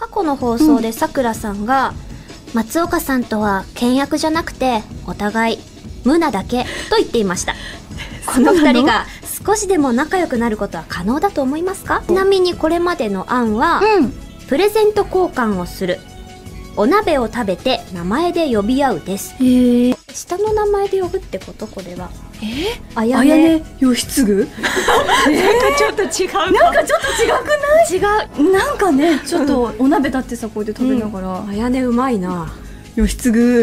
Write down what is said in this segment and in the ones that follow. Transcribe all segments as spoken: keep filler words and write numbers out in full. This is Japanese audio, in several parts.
過去の放送でさくらさんが、うん、松岡さんとは倹約じゃなくてお互い無なだけと言っていました。この二人が少しでも仲良くなることは可能だと思いますか？ちなみにこれまでの案は、うん、プレゼント交換をする、お鍋を食べて名前で呼び合うです。へえ。下の名前で呼ぶってこと？これは。えー、あやね義継？なんかちょっと違う。 なんかちょっと違くない？ 違う。 なんかね、ちょっとお鍋だってさ、こうやって食べながら。 あやねうまいな。 義継。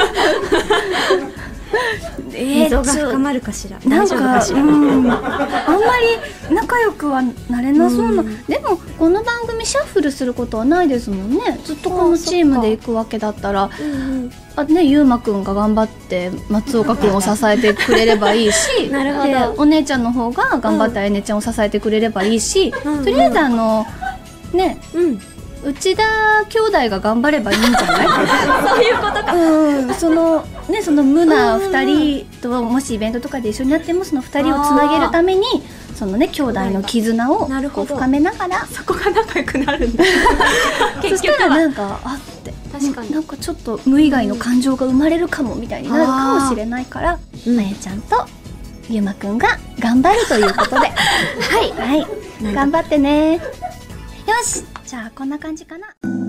溝が深まるかしら。 なんか、うん、あんまり仲良くはなれなそうな、うん、でもこの番組シャッフルすることはないですもんね。ずっとこのチームで行くわけだったら、あね、ゆうまくんが頑張って松岡くんを支えてくれればいいしなるほど。 でお姉ちゃんの方が頑張ってあやねちゃんを支えてくれればいいし、うん、とりあえずあのね、うん内田兄弟が頑張ればいいんじゃないそういうことか、 うん、そのね、その無なふたりともしイベントとかで一緒になってもそのふたりをつなげるためにそのね兄弟の絆をこう深めながらそこが仲良くなるんだそしたらなんかあって確かになんかちょっと無以外の感情が生まれるかもみたいになるかもしれないから、うん、まやちゃんとゆまくんが頑張るということではい、はい、頑張ってね。よし、じゃあこんな感じかな。